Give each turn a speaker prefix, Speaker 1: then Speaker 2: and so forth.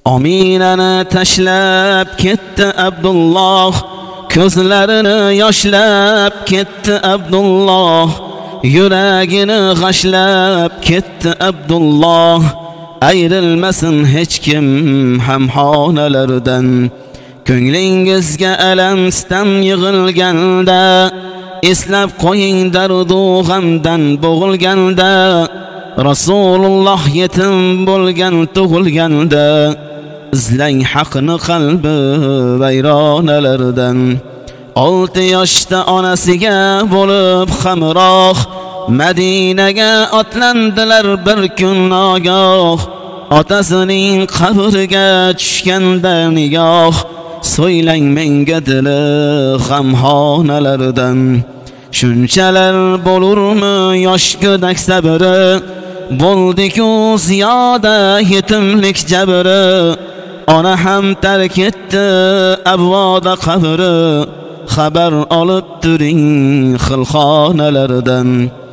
Speaker 1: Aminani tashlab ketdi Abdulloh, ko'zlarini yoshlab ketdi Abdulloh, yuragini g'ashlab ketdi Abdulloh. Ayrilmasin hech kim ham xonalardan. Ko'nglingizga alam sitam yig'ilganda, eslab qo'ying dardu g'amdan bo'g'ilganda. Rasululloh yetim bo'lgan tug'ilganda, izlang haqni qalbi vayronalardan. 6 yoshda onasiga bo'lib hamroh, Madinaga otlandilar bir kun nogoh. Otasining qabriga tushganda nigoh, so'ylang menga dili g'amxonalardan. Shunchalar bo'lurmi yosh go'dak sabri, bo'ldi-ku ziyoda yetimlik jabri. Ona ham tark etdi abvoda qabri, xabar olib turing xilxonalardan.